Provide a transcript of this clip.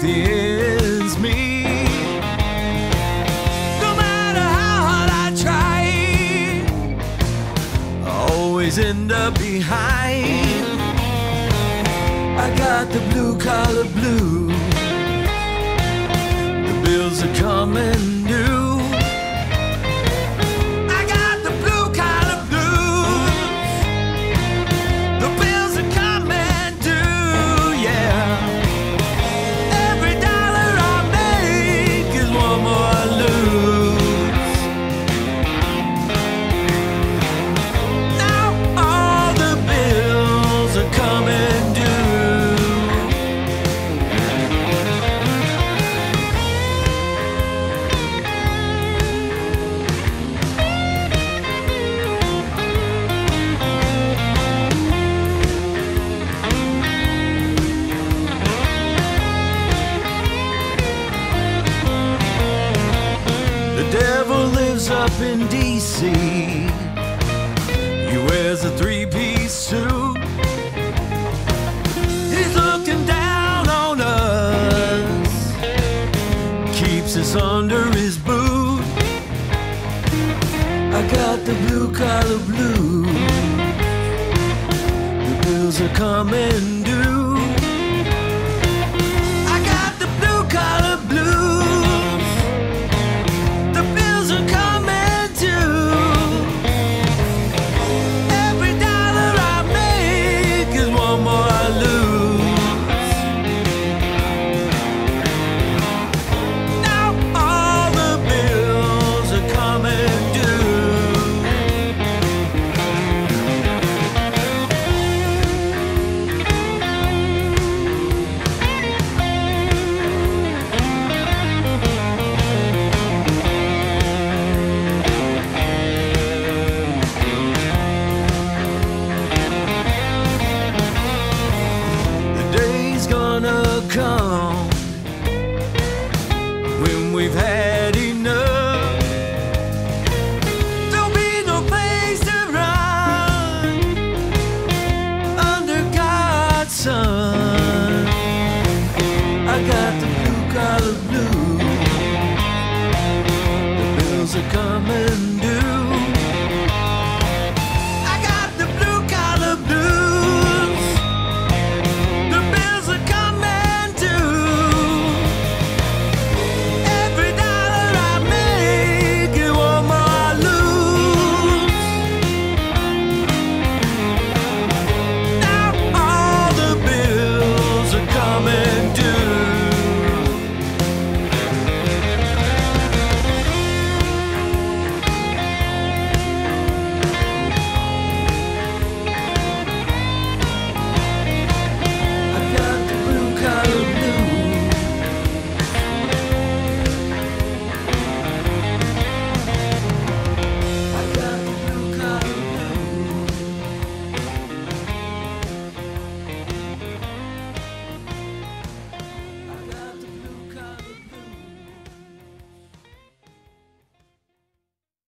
the ends meet. No matter how hard I try, I always end up behind. I got the blue collar blues, the bills are coming due. I got the blue collar blues, the bills are coming due, yeah. Every dollar I make is one more I lose. Now all the bills are coming due. The devil lives up in D.C. He wears a three-piece suit. He's looking down on us, keeps us under his boot. I got the blue collar blues, the bills are coming due.